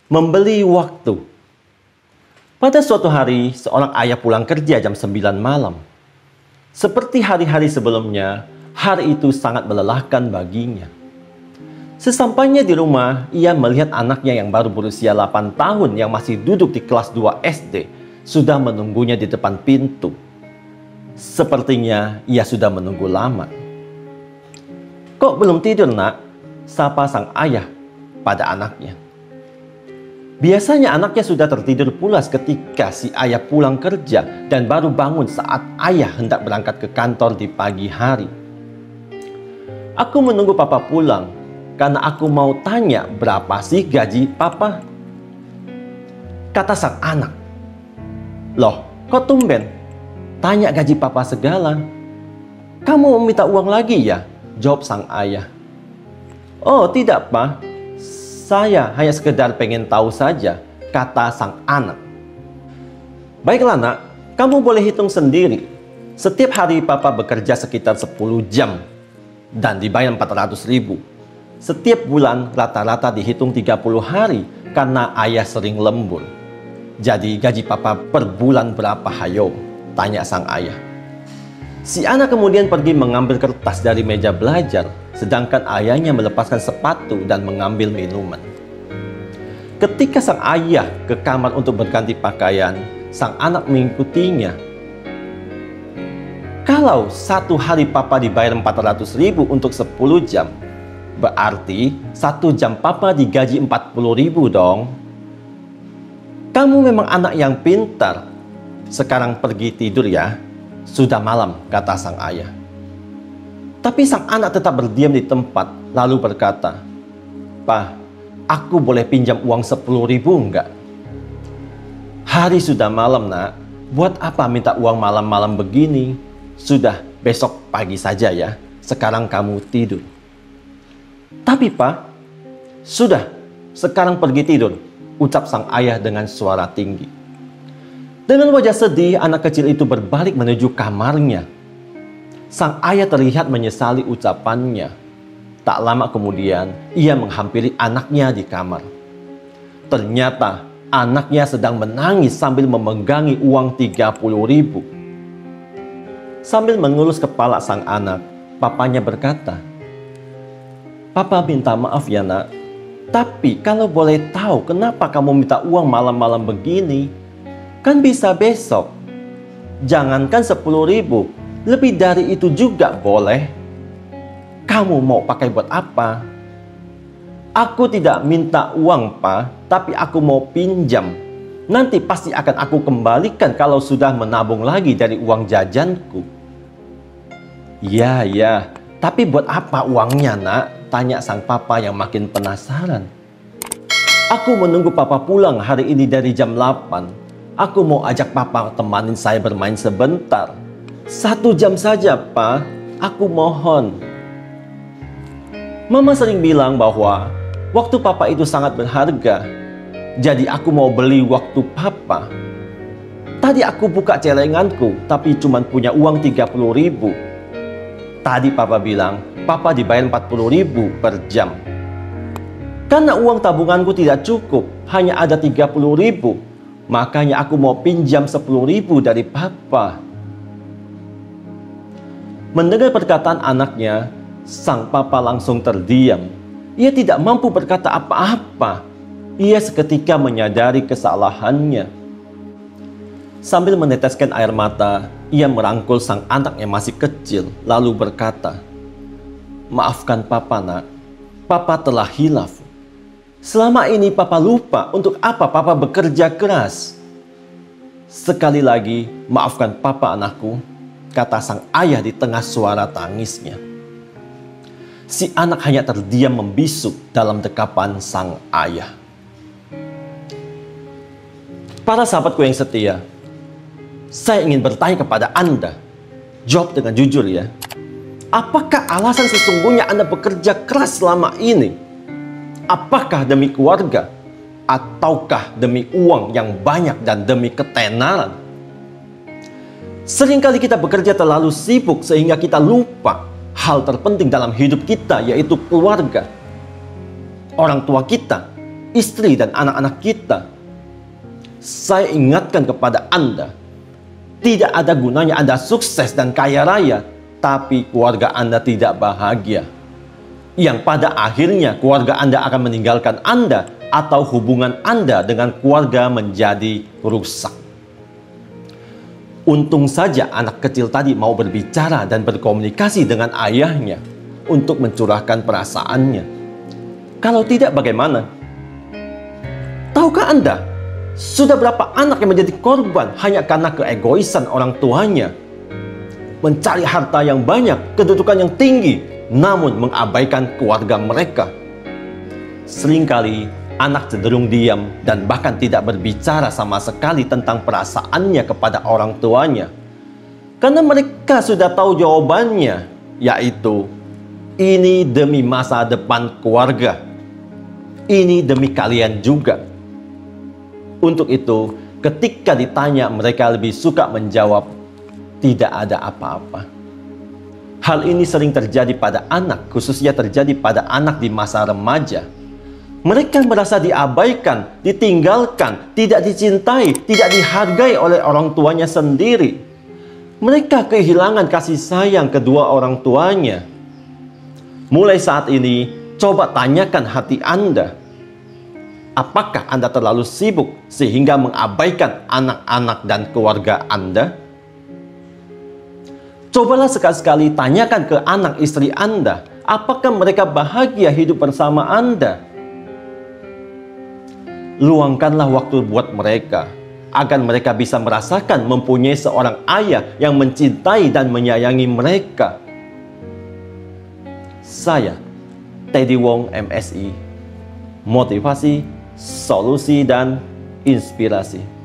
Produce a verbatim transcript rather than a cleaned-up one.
Membeli waktu. Pada suatu hari, seorang ayah pulang kerja jam sembilan malam. Seperti hari-hari sebelumnya, hari itu sangat melelahkan baginya. Sesampainya di rumah, ia melihat anaknya yang baru berusia delapan tahun yang masih duduk di kelas dua S D sudah menunggunya di depan pintu. Sepertinya ia sudah menunggu lama. "Kok belum tidur, nak?" sapa sang ayah pada anaknya. Biasanya anaknya sudah tertidur pulas ketika si ayah pulang kerja dan baru bangun saat ayah hendak berangkat ke kantor di pagi hari. "Aku menunggu papa pulang karena aku mau tanya berapa sih gaji papa?" kata sang anak. "Loh, kok tumben? Tanya gaji papa segala. Kamu mau minta uang lagi ya?" jawab sang ayah. "Oh tidak, Pak. Saya hanya sekedar pengen tahu saja," kata sang anak. "Baiklah, nak. Kamu boleh hitung sendiri. Setiap hari papa bekerja sekitar sepuluh jam dan dibayar empat ratus ribu. Setiap bulan rata-rata dihitung tiga puluh hari karena ayah sering lembur. Jadi gaji papa per bulan berapa, hayo?" tanya sang ayah. Si anak kemudian pergi mengambil kertas dari meja belajar, sedangkan ayahnya melepaskan sepatu dan mengambil minuman. Ketika sang ayah ke kamar untuk berganti pakaian, sang anak mengikutinya. Kalau satu hari papa dibayar empat ratus ribu untuk sepuluh jam, berarti satu jam papa digaji empat puluh ribu dong. "Kamu memang anak yang pintar. Sekarang pergi tidur ya. Sudah malam," kata sang ayah. Tapi sang anak tetap berdiam di tempat, lalu berkata, "Pak, aku boleh pinjam uang sepuluh ribu enggak?" "Hari sudah malam, nak. Buat apa minta uang malam-malam begini? Sudah, besok pagi saja ya. Sekarang kamu tidur." "Tapi, Pak..." "Sudah, sekarang pergi tidur," ucap sang ayah dengan suara tinggi. Dengan wajah sedih, anak kecil itu berbalik menuju kamarnya. Sang ayah terlihat menyesali ucapannya. Tak lama kemudian, ia menghampiri anaknya di kamar. Ternyata, anaknya sedang menangis sambil memegangi uang tiga puluh ribu. Sambil mengelus kepala sang anak, papanya berkata, "Papa minta maaf ya, nak. Tapi kalau boleh tahu kenapa kamu minta uang malam-malam begini? Kan bisa besok. Jangankan sepuluh ribu, lebih dari itu juga boleh. Kamu mau pakai buat apa?" "Aku tidak minta uang, Pak, tapi aku mau pinjam. Nanti pasti akan aku kembalikan kalau sudah menabung lagi dari uang jajanku." "Ya, ya, tapi buat apa uangnya, nak?" tanya sang papa yang makin penasaran. "Aku menunggu papa pulang hari ini dari jam delapan. Aku mau ajak papa temanin saya bermain sebentar. Satu jam saja, Pak. Aku mohon." "Mama sering bilang bahwa waktu papa itu sangat berharga. Jadi aku mau beli waktu papa. Tadi aku buka celenganku, tapi cuma punya uang tiga puluh ribu. Tadi papa bilang, papa dibayar empat puluh ribu per jam. Karena uang tabunganku tidak cukup, hanya ada tiga puluh ribu. Makanya aku mau pinjam sepuluh ribu dari papa." Mendengar perkataan anaknya, sang papa langsung terdiam. Ia tidak mampu berkata apa-apa. Ia seketika menyadari kesalahannya. Sambil meneteskan air mata, ia merangkul sang anak yang masih kecil, lalu berkata, "Maafkan papa, nak. Papa telah hilaf. Selama ini papa lupa untuk apa papa bekerja keras. Sekali lagi, maafkan papa, anakku," kata sang ayah di tengah suara tangisnya. Si anak hanya terdiam membisu dalam dekapan sang ayah. Para sahabatku yang setia, saya ingin bertanya kepada Anda. Jawab dengan jujur ya. Apakah alasan sesungguhnya Anda bekerja keras selama ini? Apakah demi keluarga? Ataukah demi uang yang banyak dan demi ketenaran? Seringkali kita bekerja terlalu sibuk sehingga kita lupa hal terpenting dalam hidup kita, yaitu keluarga. Orang tua kita, istri dan anak-anak kita. Saya ingatkan kepada Anda, tidak ada gunanya Anda sukses dan kaya raya, tapi keluarga Anda tidak bahagia. Yang pada akhirnya keluarga Anda akan meninggalkan Anda, atau hubungan Anda dengan keluarga menjadi rusak. Untung saja anak kecil tadi mau berbicara dan berkomunikasi dengan ayahnya untuk mencurahkan perasaannya. Kalau tidak, bagaimana? Tahukah Anda, sudah berapa anak yang menjadi korban hanya karena keegoisan orang tuanya? Mencari harta yang banyak, kedudukan yang tinggi, namun mengabaikan keluarga mereka. Seringkali anak cenderung diam dan bahkan tidak berbicara sama sekali tentang perasaannya kepada orang tuanya. Karena mereka sudah tahu jawabannya, yaitu ini demi masa depan keluarga. Ini demi kalian juga. Untuk itu, ketika ditanya, mereka lebih suka menjawab, tidak ada apa-apa. Hal ini sering terjadi pada anak, khususnya terjadi pada anak di masa remaja. Mereka merasa diabaikan, ditinggalkan, tidak dicintai, tidak dihargai oleh orang tuanya sendiri. Mereka kehilangan kasih sayang kedua orang tuanya. Mulai saat ini, coba tanyakan hati Anda. Apakah Anda terlalu sibuk sehingga mengabaikan anak-anak dan keluarga Anda? Cobalah sekali-sekali tanyakan ke anak istri Anda, apakah mereka bahagia hidup bersama Anda? Luangkanlah waktu buat mereka, agar mereka bisa merasakan mempunyai seorang ayah yang mencintai dan menyayangi mereka. Saya, Teddy Wong M Si, motivasi, solusi, dan inspirasi.